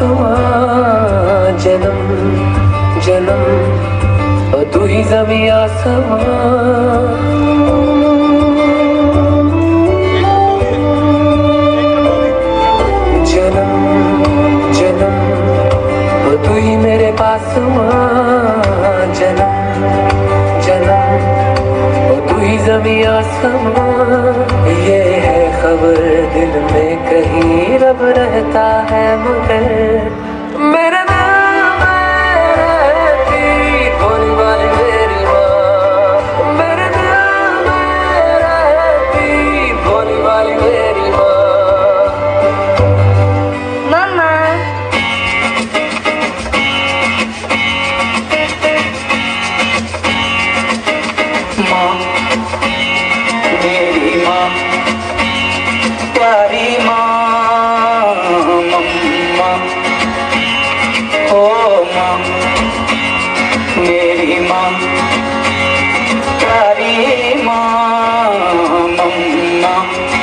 आसमां, जन्म जन्म और तू ही ज़मीं आसमां। जन्म जन्म और तू ही मेरे पास मां, जन्म जन्म और तू ही ज़मीं आसमां। ये है खबर दिल में कहीं रब रहता है मगर मेरे दिल में रहती भोली वाली मेरी माँ, मेरे दिल में रहती भोली वाली मेरी माँ। मम्मा माँ मेरी माँ, प्यारी माँ, मम्मा ओ माँ मेरी माँ, प्यारी माँ, मम्मा।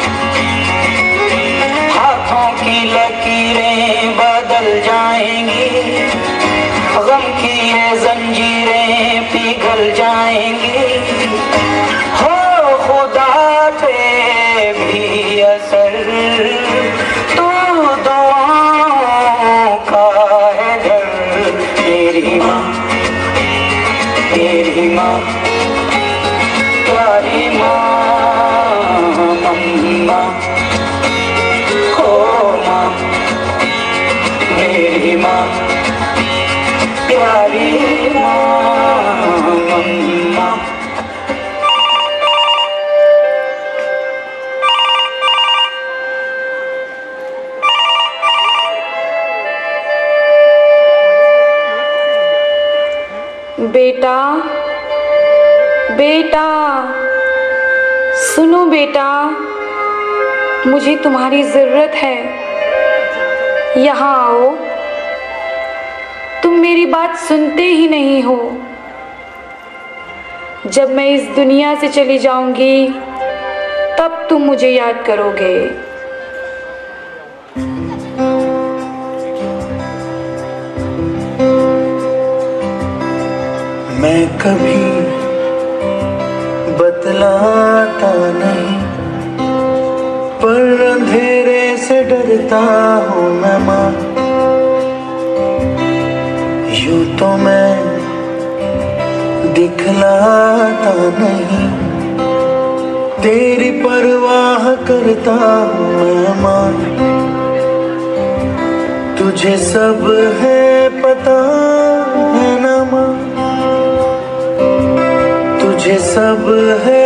हाथों की लकीरें बदल जाएंगी, गम की ये जंजीरें पिघल जाएंगी। हो खुदा पे भी असर तू दुआओं का है घर। मेरी माँ तेरी माँ, प्यारी माँ, मम्मा ओ माँ मेरी माँ, प्यारी माँ, मम्मा। बेटा बेटा सुनो बेटा, मुझे तुम्हारी ज़रूरत है, यहाँ आओ। तुम मेरी बात सुनते ही नहीं हो। जब मैं इस दुनिया से चली जाऊंगी तब तुम मुझे याद करोगे। मैं कभी बतलाता नहीं, पर अंधेरे से डरता हूँ मैं माँ। यूं तो मैं दिखलाता नहीं, तेरी परवाह करता हूँ मैं माँ। तुझे सब है पता है ना माँ, तुझे सब है